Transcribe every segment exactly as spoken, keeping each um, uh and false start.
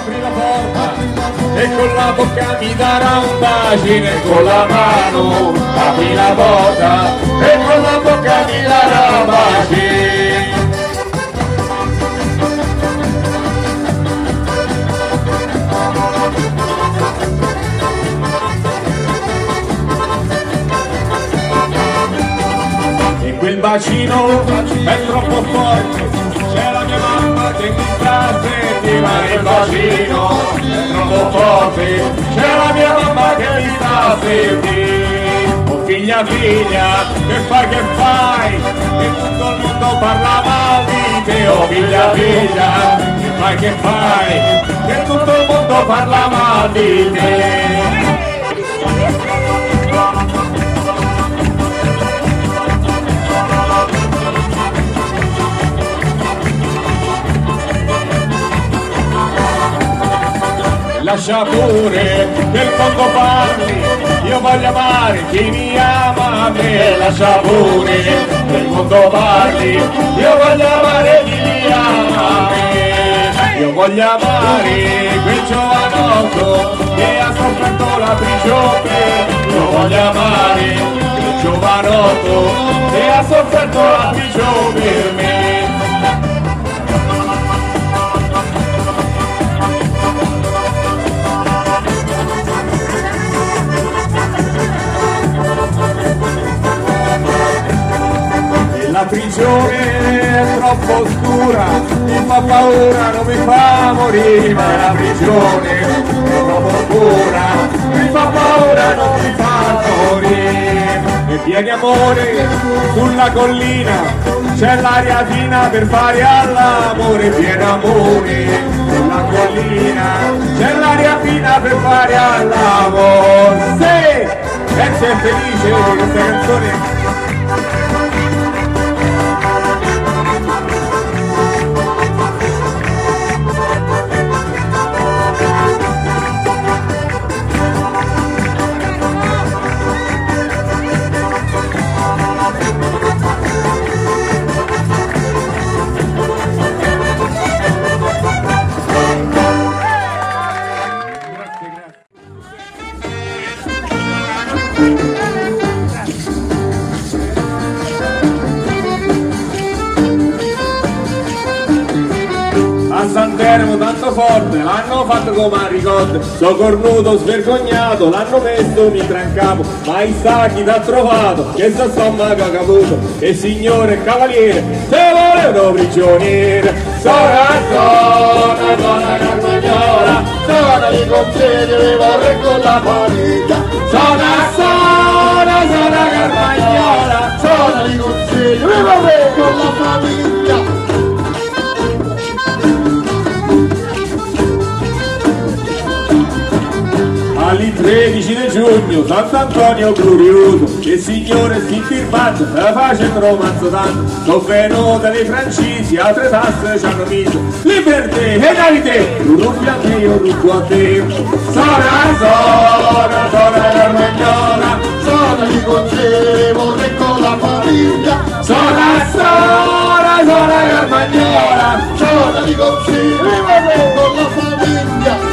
apri la porta e con la bocca mi darà un bacino e con la mano apri la porta e con la bocca mi darà un bacino. E quel bacino è troppo forte, c'è la mia mamma che mi sta sentiva, il bacino è troppo forte, c'è la mia mamma che mi sta sentendo. Oh figlia figlia, che fai che fai? Che tutto il mondo parla mal di te. Oh figlia figlia, che fai che fai? Che tutto il mondo parla mal di te. Lascia pure che il mondo parli, io voglio amare chi mi ama a me. Lascia pure che il mondo parli, io voglio amare chi mi ama a me. Io voglio amare quel giovanotto che ha sofferto la prigione. Io voglio amare quel giovanotto che ha sofferto la prigione per me. La prigione è troppo oscura, mi fa paura, non mi fa morire. La prigione è troppo oscura, mi fa paura, non mi fa morire. E vieni amore, sulla collina c'è l'aria fina per fare all'amore. Vieni amore, sulla collina c'è l'aria fina per fare all'amore. Sì, e sei felice di questa canzone. A Santermo tanto forte, l'hanno fatto come a ricordo, so cornuto, svergognato, l'hanno messo mica in capo, ma i sacchi t'ha trovato, che sa stomaco caputo, e signore cavaliere, se volevano prigioniere. Sono zona, zona Carmagnola, zona di consiglio, vi vorrei con la famiglia. Sono zona, zona Carmagnola, zona di consiglio, vi vorrei con la famiglia. Al tredici di giugno, Sant'Antonio glorioso, che il signore si firmato, la facendo romanzo tanto, sono venute dei francesi, altre tasse ci hanno messo, libertà e egalité, tu rubi a te, io rubo a te. Sono zona, zona Carmagnola, zona di consiglio, vorrei con la famiglia. Sono zona, zona Carmagnola, zona di consiglio, vorrei con la famiglia.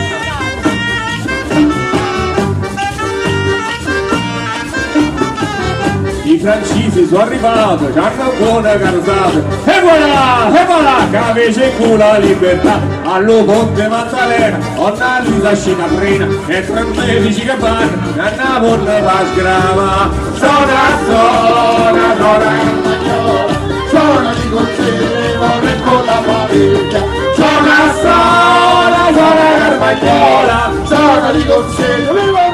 I francesi sono arrivati, ci hanno buona carrosata, e voilà, e voilà, che avesse in culo la libertà. Allo ponte Maddalena, ho una lisa scicaprina, e tre medici che vanno, e una porta va sgrava. Sono a zona, zona Carmagnola, zona di consiglio, vorrei con la famiglia. Sono a zona, zona Carmagnola, zona di consiglio,